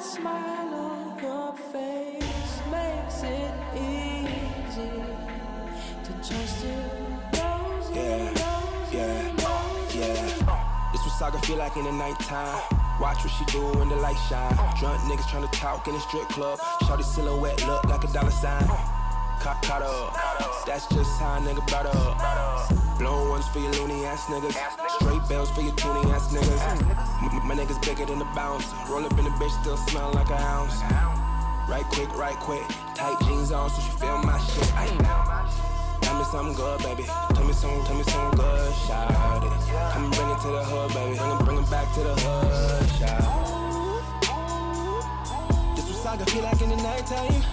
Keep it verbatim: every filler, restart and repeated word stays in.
smile on your face makes it easy to trust you. Yeah, yeah, yeah. This what Saga feel like in the nighttime. Watch what she do when the light shine. Drunk niggas tryna talk in the strip club. Shorty silhouette look like a dollar sign. Caught, caught up, that's just how a nigga brought up. Blown ones for your loony ass niggas. Straight bells for your toony ass niggas. M my niggas bigger than the bounce. Roll up in the bitch, still smell like a ounce. Right quick, right quick. Tight jeans on so she feel my shit. Ay. Tell me something good, baby. Tell me something, tell me something good, shout it. Come and bring it to the hood, baby. Bring it, bring it back to the hood, shout. This what Saga feel like in the nighttime.